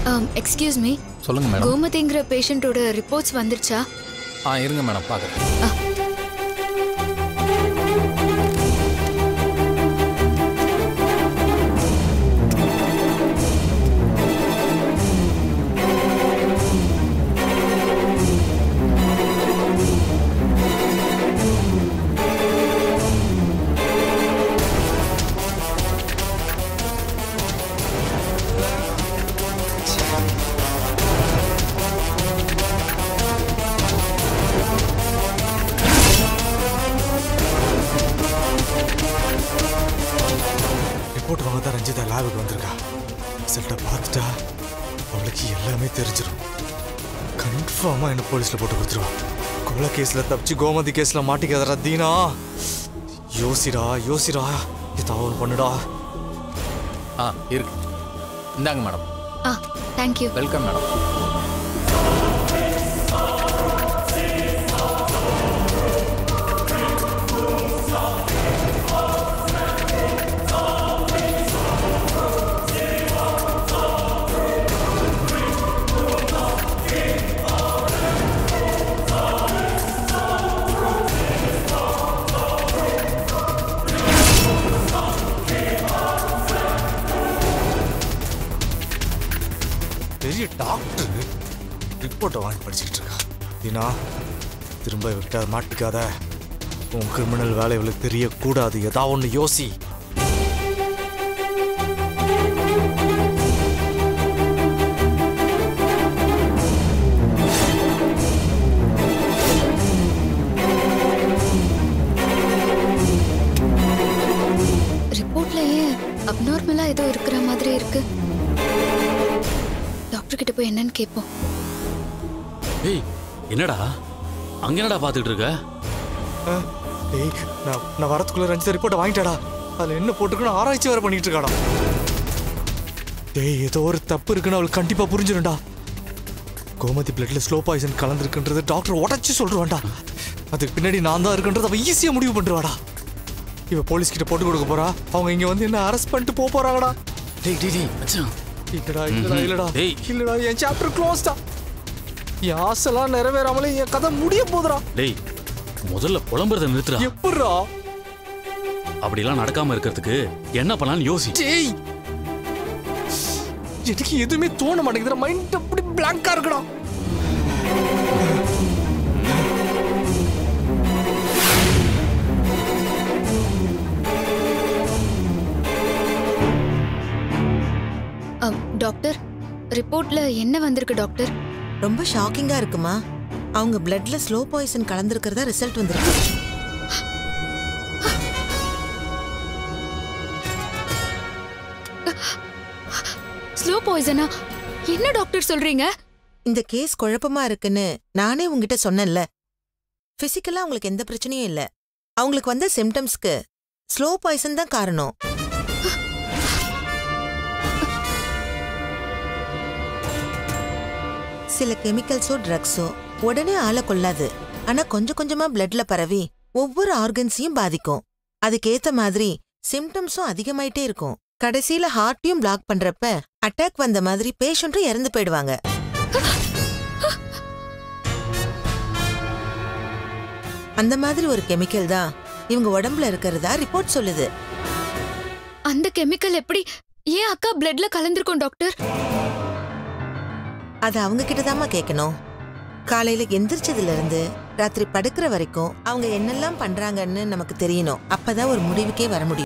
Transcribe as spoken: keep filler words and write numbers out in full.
Excuse me. சொல்லுங்க madam. கோமதிங்கிற பேஷண்டோட ரிப்போர்ட்ஸ் வந்துருச்சா? ஆ இருங்க மேடம் பார்க்குறேன். ரிப்போர்ட் வாங்க தான் ரஞ்சிதா லேபுக்கு வந்திருக்கா. ரிசல்ட்டை பார்த்துட்டா அவளுக்கு எல்லாமே தெரிஞ்சிடும். கன்ஃபார்மாக என்ன போலீஸில் போட்டு கொடுத்துருவா. கொலை கேஸில் தப்பிச்சு கோமதி கேஸில் மாட்டிக்காதரா தீனா. யோசிடா யோசிடா ஏதாவது ஒன்று பண்ணுடா. ஆ இருக்கு, இந்தாங்க மேடம். ஆ தேங்க்யூ. Welcome madam. பெரிய டாக்டர் ரிப்போர்ட்டை வாங்கி படிச்சுக்கிட்டு இருக்கா. தீனா திரும்ப விட்டா மாட்டிக்காத. உன் கிரிமினல் வேலை இவளுக்கு தெரியக்கூடாது. ஏதாவது ஒன்று யோசி. ரிப்போர்ட்ல ஏன் அப்நார்மலா ஏதோ இருக்கிற மாதிரி இருக்கு? டாக்டர் கிட்ட போய் என்னன்னு கேட்போம். ஏய் என்னடா அங்க என்னடா பாத்துக்கிட்டு இருக்க? ஏய் நான் நான் வரதுக்குள்ள ரஞ்சிதா ரிப்போர்ட்டை வாங்கிட்டாடா. அதில் என்ன போட்டுருக்குன்னு ஆராய்ச்சி வேற பண்ணிட்டு இருக்காடா. டேய் ஏதோ ஒரு தப்பு இருக்குன்னு அவளுக்கு கண்டிப்பா புரிஞ்சிடும்டா. கோமதி பிளட்ல ஸ்லோ பாய்சன் கலந்துருக்குன்றது டாக்டர் உடச்சி சொல்றான்டா. அதுக்கு பின்னாடி நான் தான் இருக்குன்றது அவ ஈஸியா முடிவு பண்ணுவாடா. இவ போலீஸ் கிட்ட போட்டு கொடுக்க போறா. அவங்க இங்க வந்து என்ன அரெஸ்ட் பண்ணிட்டு போக போறாங்கடா. டேய் டேய் டேய் மச்சான். இல்லடா இல்லடா இல்லடா டேய் இல்லடா என் சாப்டர் க்ளோஸ்டா. என் ஆசைலாம் நிறைவேறாமலே என் கதை முடிய போதுடா. டேய் முதல்ல புலம்புறத நிறுத்துடா. எப்படிடா அப்படிலாம் நடக்காம இருக்கிறதுக்கு என்ன பண்ணலாம்னு யோசி. டேய் எனக்கு எதுவுமே தோண மாட்டேங்குதுடா. மைண்ட் அப்படி பிளாங்கா இருக்குடா. டாக்டர் ரிப்போர்ட்ல என்ன வந்திருக்கு டாக்டர்? ரொம்ப ஷாக்கிங்கா இருக்குமா. அவங்க பிளட்ல ஸ்லோ பாய்சன் கலந்துருக்கிறதா ரிசல்ட் வந்திருக்கு. ஸ்லோ பாய்சனா? என்ன டாக்டர் சொல்றீங்க? இந்த கேஸ் குழப்பமா இருக்குன்னு நானே உங்ககிட்ட சொன்னேன்ல. பிசிக்கலா அவங்களுக்கு எந்த பிரச்சனையும் இல்ல. அவங்களுக்கு வந்த சிம்டம்ஸ்க்கு ஸ்லோ பாய்சன் தான் காரணம். சில கெமிக்கல்ஸோ ட்ரக்ஸோ உடனே ஆளை கொள்ளாது. ஆனா கொஞ்சம் கொஞ்சமா பிளட்ல பரவி ஒவ்வொரு ஆர்கன்ஸையும் பாதிக்கும். அதுக்கேத்த மாதிரி சிம்டம்ஸும் அதிகமாயிட்டே இருக்கும். கடைசியில ஹார்ட்டையும் பிளாக் பண்றப்ப அட்டாக் வந்த மாதிரி பேஷண்ட்டும் இறந்து போயிடுவாங்க. அந்த மாதிரி ஒரு கெமிக்கல் தான் இவங்க உடம்புல இருக்கிறதா ரிப்போர்ட் சொல்லுது. அந்த கெமிக்கல் எப்படி ஏன் அக்கா பிளட்ல கலந்திருக்கும் டாக்டர்? அது அவங்க கிட்டதாமா கேட்கணும். காலையில எந்திரிச்சதுல இருந்து ராத்திரி படுக்கிற வரைக்கும் அவங்க என்னெல்லாம் பண்றாங்கன்னு நமக்கு தெரியணும். அப்பதான் ஒரு முடிவுக்கே வர முடியும்.